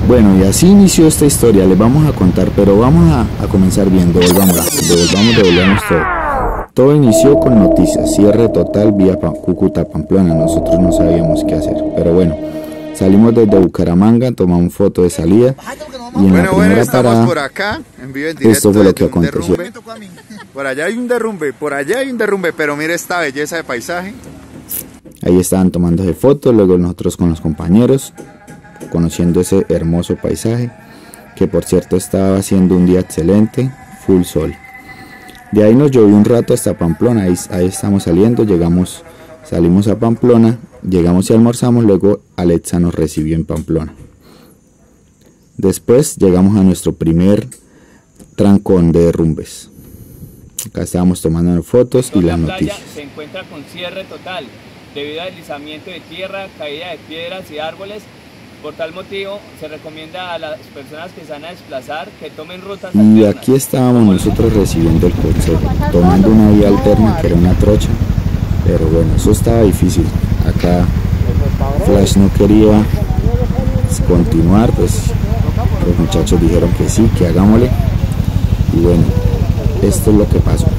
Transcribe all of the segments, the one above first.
Bueno, y así inició esta historia, les vamos a contar, pero vamos a comenzar bien, devolvamos todo. Todo inició con noticias, cierre total vía Cúcuta-Pamplona, nosotros no sabíamos qué hacer, pero bueno, salimos desde Bucaramanga, tomamos foto de salida y en la primera parada, por acá, en vivo, en directo, esto fue lo que aconteció. Por allá hay un derrumbe, pero mire esta belleza de paisaje. Ahí estaban tomándose fotos, luego nosotros con los compañeros, conociendo ese hermoso paisaje, que por cierto estaba haciendo un día excelente, full sol. De ahí nos llovió un rato hasta Pamplona, ahí estamos saliendo, salimos a Pamplona, llegamos y almorzamos, luego Alexa nos recibió en Pamplona. Después llegamos a nuestro primer trancón de derrumbes. Acá estábamos tomando fotos y las noticias. Se encuentra con cierre total debido a deslizamiento de tierra, caída de piedras y árboles. Por tal motivo, se recomienda a las personas que se van a desplazar que tomen rutas alternas. Y aquí estábamos nosotros recibiendo el consejo, tomando una vía alterna que era una trocha, pero bueno, eso estaba difícil. Acá Flash no quería continuar, pues los muchachos dijeron que sí, que hagámosle, y bueno, esto es lo que pasó.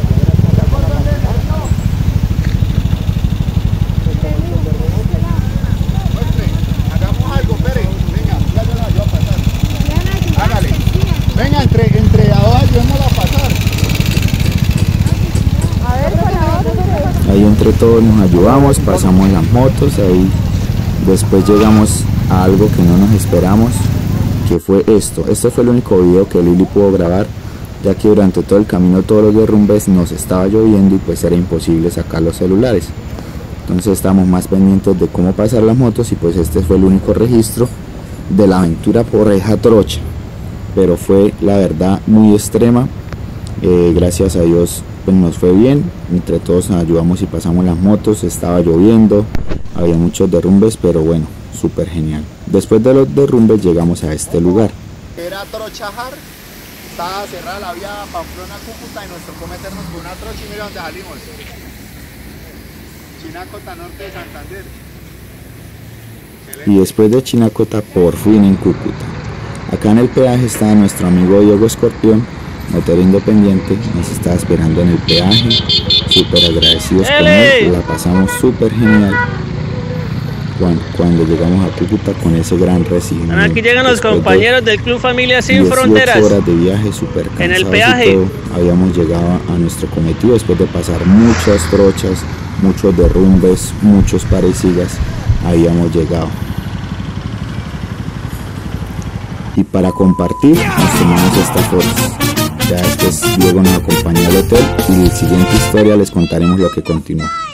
Ahí entre todos nos ayudamos, pasamos las motos, ahí después llegamos a algo que no nos esperamos, que fue esto. Este fue el único video que Lili pudo grabar, ya que durante todo el camino, todos los derrumbes, nos estaba lloviendo y pues era imposible sacar los celulares. Entonces estábamos más pendientes de cómo pasar las motos y pues este fue el único registro de la aventura por esa trocha. Pero fue la verdad muy extrema, gracias a Dios pues nos fue bien, entre todos nos ayudamos y pasamos las motos, estaba lloviendo, había muchos derrumbes, pero bueno, súper genial. Después de los derrumbes llegamos a este lugar. Era Trochajar, estaba cerrada la vía Pamplona-Cúcuta y nos tocó meternos con una trocha y mira dónde salimos. Chinacota, norte de Santander. Y después de Chinacota, por fin en Cúcuta. Acá en el peaje está nuestro amigo Diego Escorpión, motor independiente, nos está esperando en el peaje, súper agradecidos con él, la pasamos súper genial cuando llegamos a Cúcuta con ese gran recibimiento. Aquí llegan los compañeros del Club Familia Sin 18 Fronteras. Horas de viaje, súper cansados en el peaje. y todo. Habíamos llegado a nuestro cometido después de pasar muchas trochas, muchos derrumbes, muchos parecidas, habíamos llegado. Y para compartir nos tomamos estas fotos. Ya después Diego nos acompañó al hotel y en la siguiente historia les contaremos lo que continuó.